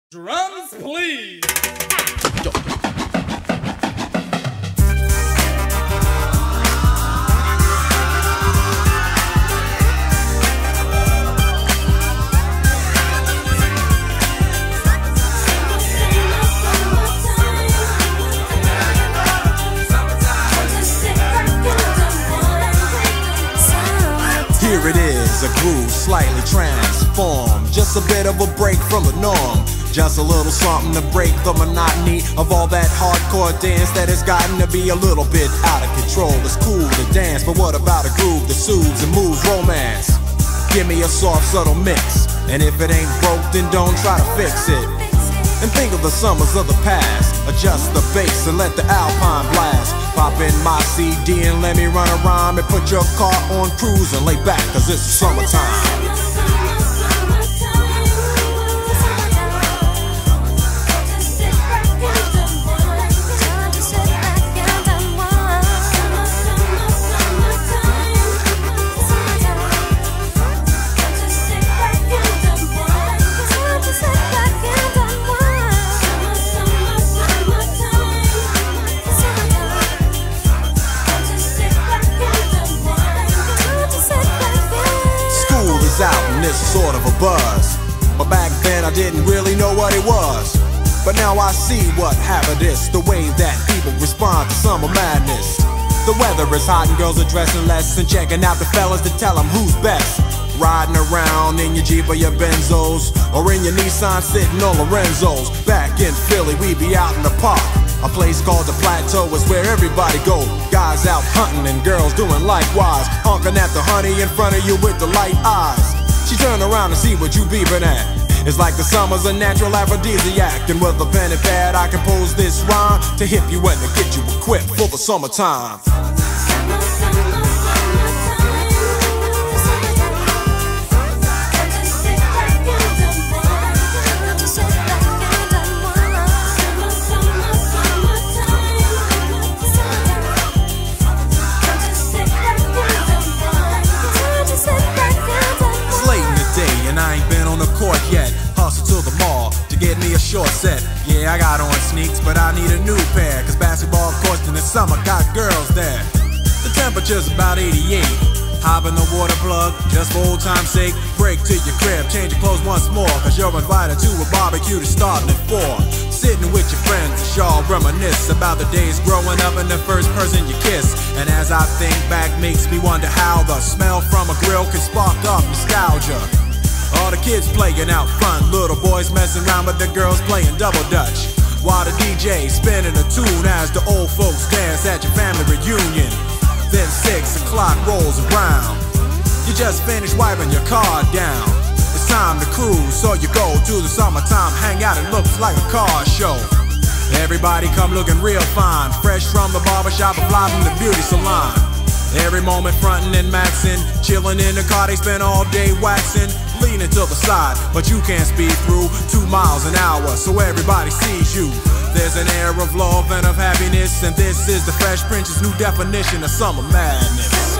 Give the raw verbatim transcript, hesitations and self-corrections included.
Drums, please. Here it is, a groove slightly transformed, just a bit of a break from the norm. Just a little something to break the monotony of all that hardcore dance that has gotten to be a little bit out of control. It's cool to dance, but what about a groove that soothes and moves romance? Give me a soft, subtle mix, and if it ain't broke, then don't try to fix it. And think of the summers of the past. Adjust the bass and let the alpine blast. Pop in my C D and let me run a rhyme, and put your car on cruise and lay back, cause it's summertime. Out and it's sort of a buzz, but back then I didn't really know what it was. But now I see what happened is the way that people respond to summer madness. The weather is hot and girls are dressing less and checking out the fellas to tell them who's best. Riding around in your Jeep or your Benzos, or in your Nissan sitting on Lorenzo's. Back in Philly we be out in the park. A place called the Plateau is where everybody go. Guys out hunting and girls doing likewise, honking at the honey in front of you with the light eyes. She turn around to see what you beeping at. It's like the summer's a natural aphrodisiac, and with a pen and pad I compose this rhyme to hip you and to get you equipped for the summertime. Yet, hustle to the mall to get me a short set. Yeah, I got on sneaks, but I need a new pair, cause basketball courts in the summer got girls there. The temperature's about eighty-eight. Hop in the water plug, just for old time's sake. Break to your crib, change your clothes once more, cause you're invited to a barbecue that's starting at four. Sitting with your friends, y'all reminisce about the days growing up and the first person you kiss. And as I think back, makes me wonder how the smell from a grill can spark up nostalgia. All the kids playing out front, little boys messing around with the girls playing double dutch, while the D J spinning a tune as the old folks dance at your family reunion. Then six o'clock rolls around, you just finished wiping your car down. It's time to cruise, so you go to the summertime hangout. It looks like a car show. Everybody come looking real fine, fresh from the barbershop or fly from the beauty salon. Every moment frontin' and maxin', chillin' in the car, they spend all day waxin', leaning to the side, but you can't speed through two miles an hour, so everybody sees you. There's an air of love and of happiness, and this is the Fresh Prince's new definition of summer madness.